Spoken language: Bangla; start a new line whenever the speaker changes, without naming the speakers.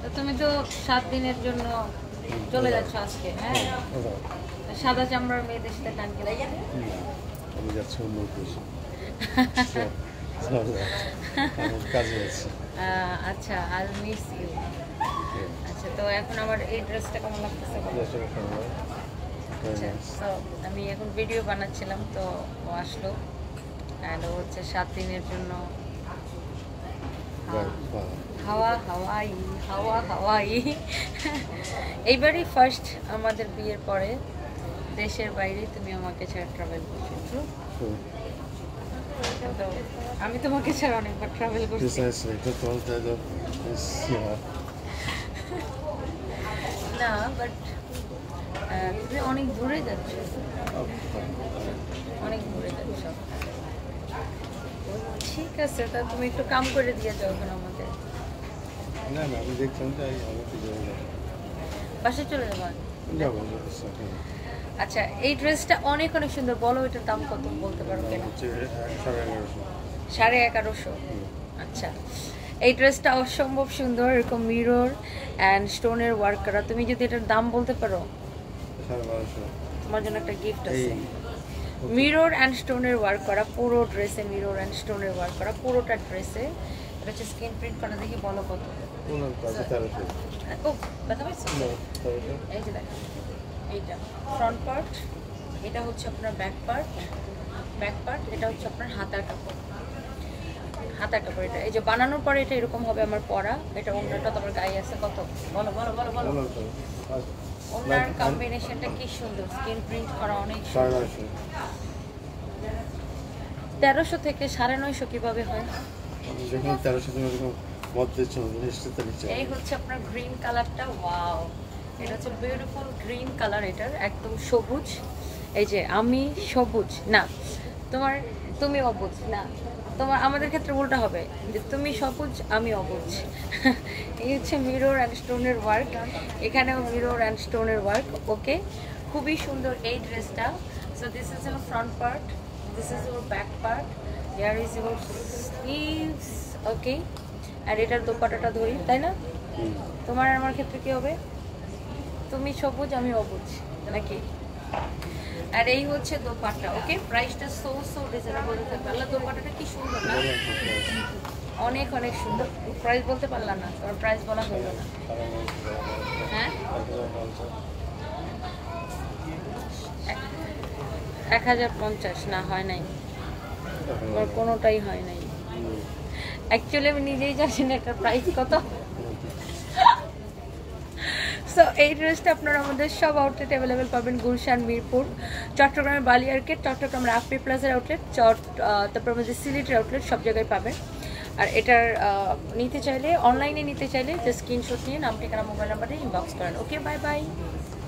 তো তুমি তো 7 দিনের জন্য চলে যাচ্ছ আজকে, হ্যাঁ? সাদা চামড়ার মেয়েদের সাথে টান কে লাগে?
আমি যাচ্ছি অন্য দেশে। কাজে আছি।
আচ্ছা, আই মিস ইউ। আচ্ছা, তো এখন আমার এই ড্রেসটা কেমন লাগতেছে? আচ্ছা, তো আমি এখন ভিডিও বানাচ্ছিলাম, তো ও আসলো অ্যান্ড ও হচ্ছে 7 দিনের জন্য হাওয়াই এইবারই ফার্স্ট আমাদের বিয়ের পরে দেশের বাইরে তুমি আমাকে ছাড়া ট্রাভেল করছো। তো আমি তোমাকে ছাড়া অনেকবার ট্রাভেল করছি। না, বাট তুমি অনেক দূরে যাচ্ছ, অনেক দূরে যাচ্ছ। ঠিক আছে, তা তুমি একটু কাম করে দিয়ে যাও এখন আমাদের।
না না, আমি দেখছিলাম তাই আমাকে
বাসে চলে যাবো। আচ্ছা, এই ড্রেসটা অনেক অনেক সুন্দর। বলো এটার দাম কত বলতে পারো কেন? 1150। আচ্ছা, এই ড্রেসটা অসম্ভব সুন্দর, এরকম মিরর অ্যান্ড স্টোনের ওয়ার্ক করা। তুমি যদি এটার দাম বলতে পারো,
1250।
তোমার জন্য একটা গিফট আছে। মিরর অ্যান্ড স্টোনের ওয়ার্ক করা পুরো ড্রেসে, মিরর অ্যান্ড স্টোনের ওয়ার্ক করা পুরোটা ড্রেসে। এটা হচ্ছে স্ক্রিন প্রিন্ট করা। দেখি বলো কত। ও ব্যথা পাইছো? এই যে দেখো, এইটা ফ্রন্ট পার্ট, এটা হচ্ছে আপনার ব্যাক পার্ট, এটা হচ্ছে আপনার হাতার কাপড়। এটা এই যে বানানোর পরে এটা এরকম হবে আমার পরা। এটা ওড়নাটা তোমার গায়ে আছে কত? বলো বলো বলো বলো। ওড়নার কম্বিনেশনটা কি সুন্দর, স্ক্রিন প্রিন্ট করা, অনেক সুন্দর। 1300 থেকে 950 কিভাবে হয়? এই হচ্ছে আপনার গ্রিন কালারটা। ওয়াও, এটা হচ্ছে বিউটিফুল গ্রিন কালার। এটার একদম সবুজ। এই যে আমি সবুজ না, তুমি অবুজ না, আমাদের ক্ষেত্রে উল্টা হবে যে তুমি সবুজ আমি অবুজ। এই হচ্ছে মিরর অ্যান্ড স্টোনের ওয়ার্ক, এখানেও মিরর অ্যান্ড স্টোনের ওয়ার্ক। ওকে, খুবই সুন্দর এই ড্রেসটা। So this is your front part, this is your back part, here is your sleeves. Okay, আর এটার দোপাট্টাটা ধরি, তাই না? তোমার আর আমার ক্ষেত্রে কি হবে? তুমি সবুজ আমি অবুজ নাকি? আর এই হচ্ছে দোপাট্টা। ওকে, প্রাইসটা সো রিজনেবল থাকবে। আল্লাহ, দোপাট্টাটা কি সুন্দর না? অনেক অনেক সুন্দর। প্রাইস বলতে পারলাম না, তোমার প্রাইস বলা হলো না। হ্যাঁ, 1050 না, হয় নাই, আমার কোনোটাই হয় নাই। অ্যাকচুয়ালি আমি নিজেই জানি না এটার প্রাইস কত। সো এই ড্রেসটা আপনারা আমাদের সব আউটলেট অ্যাভেলেবেল পাবেন। গুলশান, মিরপুর, চট্টগ্রামের বালি আর্কেট, চট্টগ্রাম রাফি প্লাজার আউটলেট, তারপর আমাদের সিলেটের আউটলেট, সব জায়গায় পাবেন। আর এটার নিতে চাইলে, অনলাইনে নিতে চাইলে যে স্ক্রিনশট নিয়ে নাম, ঠিকানা, মোবাইল নাম্বারে ইনবক্স করেন। Okay, bye by.